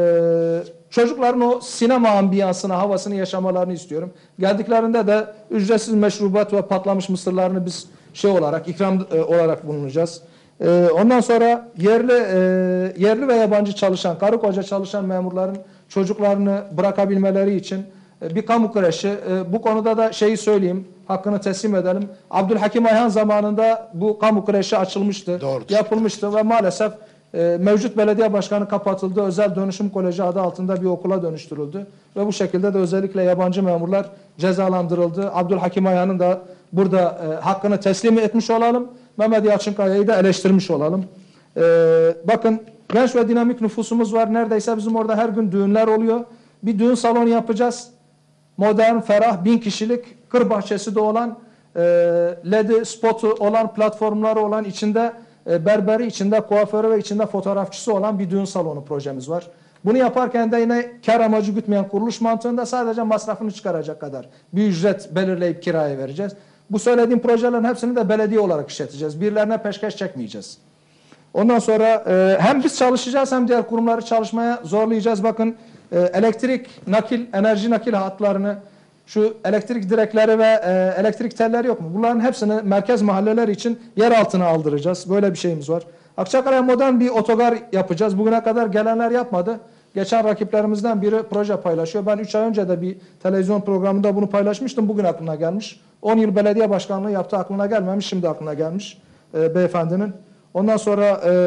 e, çocukların o sinema ambiyansını, havasını yaşamalarını istiyorum. Geldiklerinde de ücretsiz meşrubat ve patlamış mısırlarını biz şey olarak, ikram e, olarak bulunacağız. E, ondan sonra yerli e, yerli ve yabancı çalışan, karı koca çalışan memurların çocuklarını bırakabilmeleri için e, bir kamu kreşi. E, bu konuda da şeyi söyleyeyim, hakkını teslim edelim. Abdülhakim Ayhan zamanında bu kamu kreşi açılmıştı,
Doğrudur.
yapılmıştı ve maalesef e, mevcut belediye başkanı kapatıldı. Özel Dönüşüm Koleji adı altında bir okula dönüştürüldü. Ve bu şekilde de özellikle yabancı memurlar cezalandırıldı. Abdülhakim Ayhan'ın da burada e, hakkını teslim etmiş olalım. Mehmet Yalçınkaya'yı da eleştirmiş olalım. E, bakın genç ve dinamik nüfusumuz var. Neredeyse bizim orada her gün düğünler oluyor. Bir düğün salonu yapacağız. Modern, ferah, bin kişilik, kır bahçesi de olan, e, L E D spotu olan, platformları olan, içinde e, berberi, içinde kuaförü ve içinde fotoğrafçısı olan bir düğün salonu projemiz var. Bunu yaparken de yine kar amacı gütmeyen kuruluş mantığında sadece masrafını çıkaracak kadar bir ücret belirleyip kiraya vereceğiz. Bu söylediğim projelerin hepsini de belediye olarak işleteceğiz. Birilerine peşkeş çekmeyeceğiz. Ondan sonra e, hem biz çalışacağız hem diğer kurumları çalışmaya zorlayacağız. Bakın e, elektrik nakil, enerji nakil hatlarını, şu elektrik direkleri ve e, elektrik telleri yok mu? Bunların hepsini merkez mahalleler için yer altına aldıracağız. Böyle bir şeyimiz var. Akçakale'ye modern bir otogar yapacağız. Bugüne kadar gelenler yapmadı. Geçen rakiplerimizden biri proje paylaşıyor. Ben üç ay önce de bir televizyon programında bunu paylaşmıştım. Bugün aklına gelmiş. on yıl belediye başkanlığı yaptı, aklına gelmemiş. Şimdi aklına gelmiş e, beyefendinin. Ondan sonra e,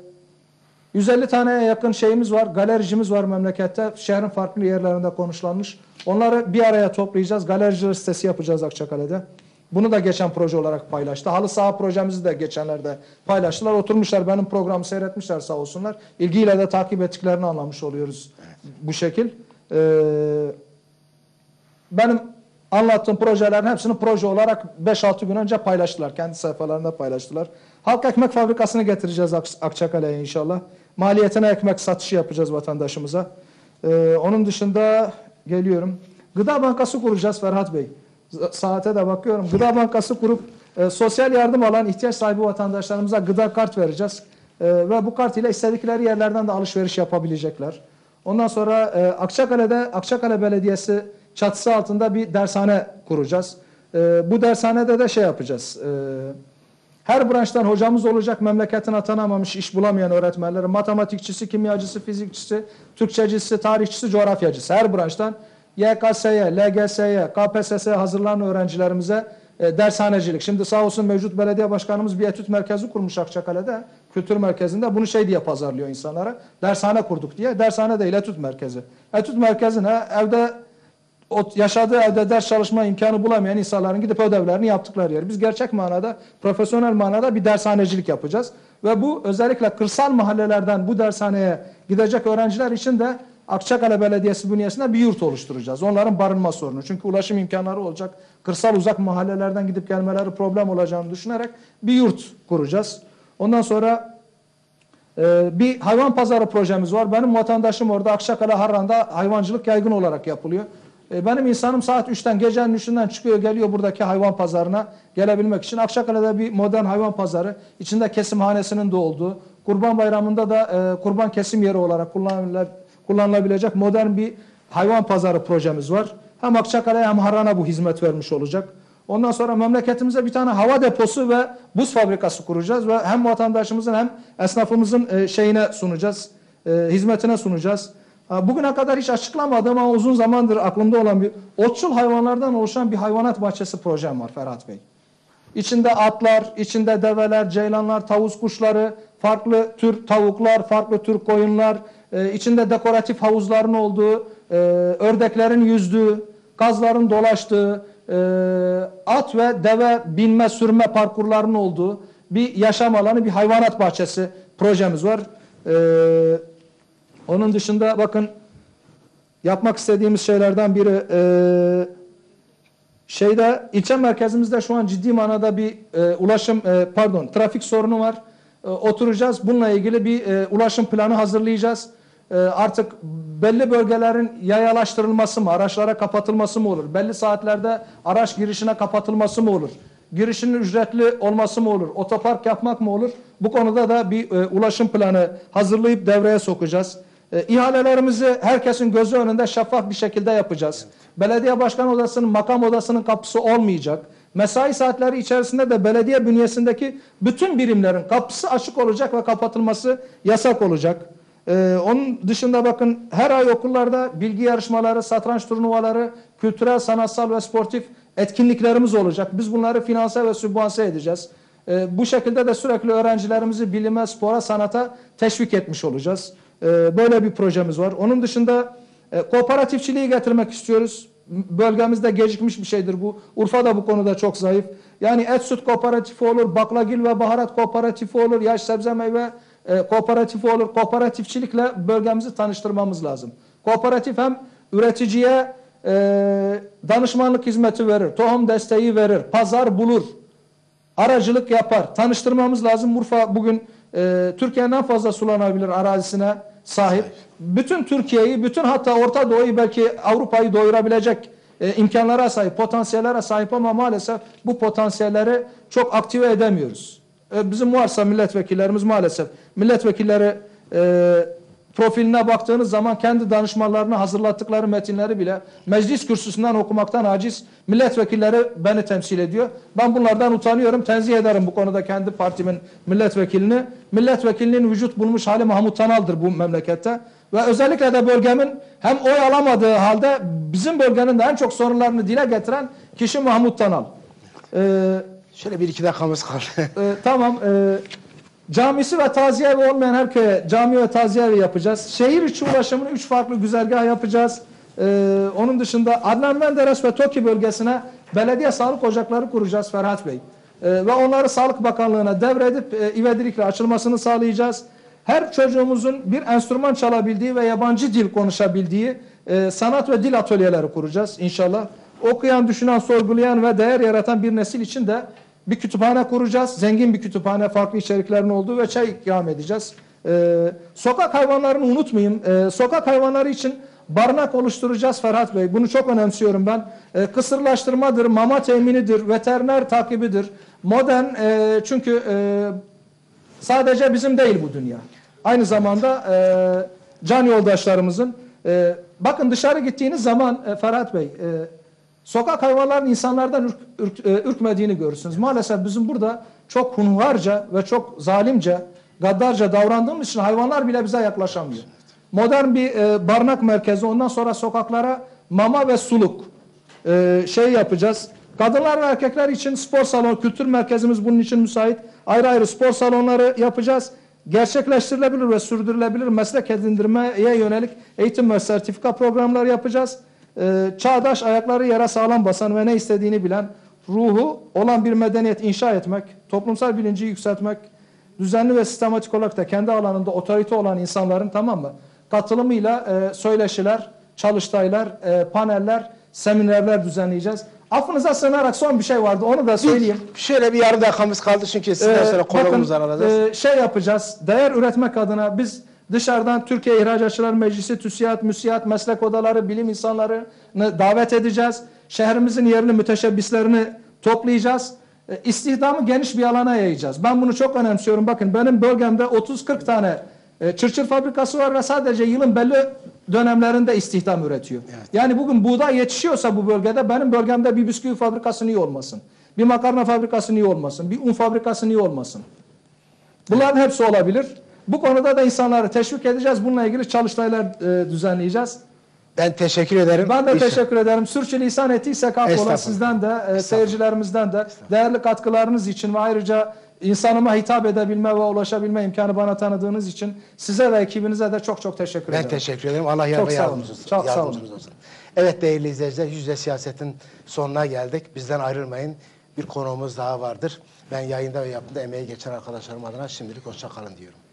yüz elli taneye yakın şeyimiz var, galericimiz var memlekette. Şehrin farklı yerlerinde konuşlanmış. Onları bir araya toplayacağız. Galericiler sitesi yapacağız Akçakale'de. Bunu da geçen proje olarak paylaştı. Halı saha projemizi de geçenlerde paylaştılar. Oturmuşlar, benim programı seyretmişler sağ olsunlar. İlgiyle de takip ettiklerini anlamış oluyoruz bu şekil. Ee, benim anlattığım projelerin hepsini proje olarak beş altı gün önce paylaştılar. Kendi sayfalarında paylaştılar. Halk ekmek fabrikasını getireceğiz Akçakale'ye inşallah. Maliyetine ekmek satışı yapacağız vatandaşımıza. Ee, onun dışında geliyorum. Gıda bankası kuracağız Ferhat Bey. Saate de bakıyorum. Gıda bankası kurup e, sosyal yardım alan ihtiyaç sahibi vatandaşlarımıza gıda kart vereceğiz. E, ve bu kart ile istedikleri yerlerden de alışveriş yapabilecekler. Ondan sonra e, Akçakale'de Akçakale Belediyesi çatısı altında bir dershane kuracağız. E, bu dershanede de şey yapacağız. E, her branştan hocamız olacak, memleketin atanamamış, iş bulamayan öğretmenleri, matematikçisi, kimyacısı, fizikçisi, Türkçecisi, tarihçisi, coğrafyacısı, her branştan Y K S'ye, L G S'ye, K P S S'ye hazırlanan öğrencilerimize e, dershanecilik. Şimdi sağ olsun mevcut belediye başkanımız bir etüt merkezi kurmuş Akçakale'de. kültür merkezinde bunu şey diye pazarlıyor insanlara. Dershane kurduk diye. Dershane değil, etüt merkezi. Etüt merkezine evde yaşadığı evde ders çalışma imkanı bulamayan insanların gidip ödevlerini yaptıkları yer. Biz gerçek manada, profesyonel manada bir dershanecilik yapacağız. Ve bu özellikle kırsal mahallelerden bu dershaneye gidecek öğrenciler için de Akçakale Belediyesi bünyesinde bir yurt oluşturacağız. Onların barınma sorunu. Çünkü ulaşım imkanları olacak. Kırsal uzak mahallelerden gidip gelmeleri problem olacağını düşünerek bir yurt kuracağız. Ondan sonra e, bir hayvan pazarı projemiz var. Benim vatandaşım orada Akçakale Harran'da hayvancılık yaygın olarak yapılıyor. E, benim insanım saat üçten gecenin üçünden çıkıyor geliyor buradaki hayvan pazarına gelebilmek için. Akçakale'de bir modern hayvan pazarı. İçinde kesimhanesinin de olduğu. Kurban Bayramı'nda da e, kurban kesim yeri olarak kullanılabilir. kullanılabilecek modern bir hayvan pazarı projemiz var. Hem Akçakale'ye hem Harran'a bu hizmet vermiş olacak. Ondan sonra memleketimize bir tane hava deposu ve buz fabrikası kuracağız ve hem vatandaşımızın hem esnafımızın şeyine sunacağız, hizmetine sunacağız. Bugüne kadar hiç açıklamadığım ama uzun zamandır aklımda olan bir otçul hayvanlardan oluşan bir hayvanat bahçesi projem var Ferhat Bey. İçinde atlar, içinde develer, ceylanlar, tavus kuşları, farklı tür tavuklar, farklı tür koyunlar, Ee, içinde dekoratif havuzların olduğu, e, ördeklerin yüzdüğü, kazların dolaştığı, e, at ve deve binme sürme parkurlarının olduğu bir yaşam alanı, bir hayvanat bahçesi projemiz var. Ee, onun dışında bakın yapmak istediğimiz şeylerden biri e, şeyde ilçe merkezimizde şu an ciddi manada bir e, ulaşım e, pardon trafik sorunu var. E, oturacağız. Bununla ilgili bir e, ulaşım planı hazırlayacağız. Artık belli bölgelerin yayalaştırılması mı, araçlara kapatılması mı olur? Belli saatlerde araç girişine kapatılması mı olur? Girişinin ücretli olması mı olur? Otopark yapmak mı olur? Bu konuda da bir e, ulaşım planı hazırlayıp devreye sokacağız. E, ihalelerimizi herkesin gözü önünde şeffaf bir şekilde yapacağız. Belediye başkan odasının, makam odasının kapısı olmayacak. Mesai saatleri içerisinde de belediye bünyesindeki bütün birimlerin kapısı açık olacak ve kapatılması yasak olacak. Ee, onun dışında bakın her ay okullarda bilgi yarışmaları, satranç turnuvaları, kültürel, sanatsal ve sportif etkinliklerimiz olacak. Biz bunları finanse ve sübvanse edeceğiz. Ee, bu şekilde de sürekli öğrencilerimizi bilime, spora, sanata teşvik etmiş olacağız. Ee, böyle bir projemiz var. Onun dışında e, kooperatifçiliği getirmek istiyoruz. Bölgemizde gecikmiş bir şeydir bu. Urfa da bu konuda çok zayıf. Yani et süt kooperatifi olur, baklagil ve baharat kooperatifi olur, yaş sebze meyve E, kooperatif olur. Kooperatifçilikle bölgemizi tanıştırmamız lazım. Kooperatif hem üreticiye e, danışmanlık hizmeti verir, tohum desteği verir, pazar bulur, aracılık yapar. Tanıştırmamız lazım. Urfa bugün e, Türkiye'nin en fazla sulanabilir arazisine sahip. Bütün Türkiye'yi, bütün hatta Orta Doğu'yu belki Avrupa'yı doyurabilecek e, imkanlara sahip, potansiyellere sahip ama maalesef bu potansiyelleri çok aktive edemiyoruz. Bizim varsa milletvekillerimiz maalesef milletvekilleri e, profiline baktığınız zaman kendi danışmanlarına hazırlattıkları metinleri bile meclis kürsüsünden okumaktan aciz milletvekilleri beni temsil ediyor. Ben bunlardan utanıyorum. Tenzih ederim bu konuda kendi partimin milletvekilini. Milletvekilinin vücut bulmuş hali Mahmut Tanal'dır bu memlekette. Ve özellikle de bölgemin hem oy alamadığı halde bizim bölgenin de en çok sorunlarını dile getiren kişi Mahmut Tanal. Ee,
Şöyle bir iki dakikamız kaldı.
e, tamam. E, camisi ve taziye evi olmayan her köye cami ve taziye evi yapacağız. Şehir içi ulaşımını üç farklı güzergah yapacağız. E, onun dışında Adnan Menderes ve TOKİ bölgesine belediye sağlık ocakları kuracağız Ferhat Bey. E, ve onları Sağlık Bakanlığı'na devredip e, ivedilikle açılmasını sağlayacağız. Her çocuğumuzun bir enstrüman çalabildiği ve yabancı dil konuşabildiği e, sanat ve dil atölyeleri kuracağız inşallah. Okuyan, düşünen, sorgulayan ve değer yaratan bir nesil için de bir kütüphane kuracağız. Zengin bir kütüphane, farklı içeriklerin olduğu ve çay ikram edeceğiz. Ee, sokak hayvanlarını unutmayayım. Ee, sokak hayvanları için barınak oluşturacağız Ferhat Bey. Bunu çok önemsiyorum ben. Ee, kısırlaştırmadır, mama teminidir, veteriner takibidir. Modern e, çünkü e, sadece bizim değil bu dünya. Aynı zamanda e, can yoldaşlarımızın. E, bakın dışarı gittiğiniz zaman e, Ferhat Bey... E, sokak hayvanların insanlardan ürk, ürk, e, ürkmediğini görürsünüz. Maalesef bizim burada çok hunharca ve çok zalimce, gaddarca davrandığımız için hayvanlar bile bize yaklaşamıyor. Modern bir e, barınak merkezi, ondan sonra sokaklara mama ve suluk e, şey yapacağız. Kadınlar ve erkekler için spor salonu, kültür merkezimiz bunun için müsait. Ayrı ayrı spor salonları yapacağız. gerçekleştirilebilir ve sürdürülebilir meslek edindirmeye yönelik eğitim ve sertifika programları yapacağız. Ee, çağdaş, ayakları yere sağlam basan ve ne istediğini bilen, ruhu olan bir medeniyet inşa etmek, toplumsal bilinci yükseltmek, düzenli ve sistematik olarak da kendi alanında otorite olan insanların, tamam mı, katılımıyla e, söyleşiler, çalıştaylar, e, paneller, seminerler düzenleyeceğiz. Affınıza sığınarak son bir şey vardı, onu da söyleyeyim.
Şöyle bir yarım dakikamız kaldı çünkü sizden
Ee,
sonra konuğumuzu
bakın,
alacağız.
e, şey yapacağız, değer üretmek adına biz dışarıdan Türkiye İhracatçılar Meclisi, TÜSİAD, MÜSİAD, meslek odaları, bilim insanlarını davet edeceğiz. Şehrimizin yerli müteşebbislerini toplayacağız. E, istihdamı geniş bir alana yayacağız. Ben bunu çok önemsiyorum. Bakın benim bölgemde otuz kırk tane e, çırçır fabrikası var ve sadece yılın belli dönemlerinde istihdam üretiyor.
Evet.
Yani bugün buğday yetişiyorsa bu bölgede benim bölgemde bir bisküvi fabrikası niye olmasın? Bir makarna fabrikası niye olmasın? Bir un fabrikası niye olmasın? Bunların hepsi olabilir. Bu konuda da insanları teşvik edeceğiz. Bununla ilgili çalıştaylar e, düzenleyeceğiz.
Ben teşekkür ederim.
Ben de
İnşallah.
teşekkür ederim. Sürçülisan ettiysek affola,
Estağfurullah.
sizden de, e, seyircilerimizden de değerli katkılarınız için ve ayrıca insanıma hitap edebilme ve ulaşabilme imkanı bana tanıdığınız için size ve ekibinize de çok çok teşekkür
Ben
ederim.
teşekkür ederim. Allah yar
Çok
ve
sağ olun.
yardımcınız olsun.
Çok sağ
Yardımcınız
olun.
olsun. Evet değerli izleyiciler, Yüz Yüze Siyaset'in sonuna geldik. Bizden ayrılmayın. Bir konuğumuz daha vardır. Ben yayında ve yapımda emeği geçen arkadaşlarım adına şimdilik hoşça kalın diyorum.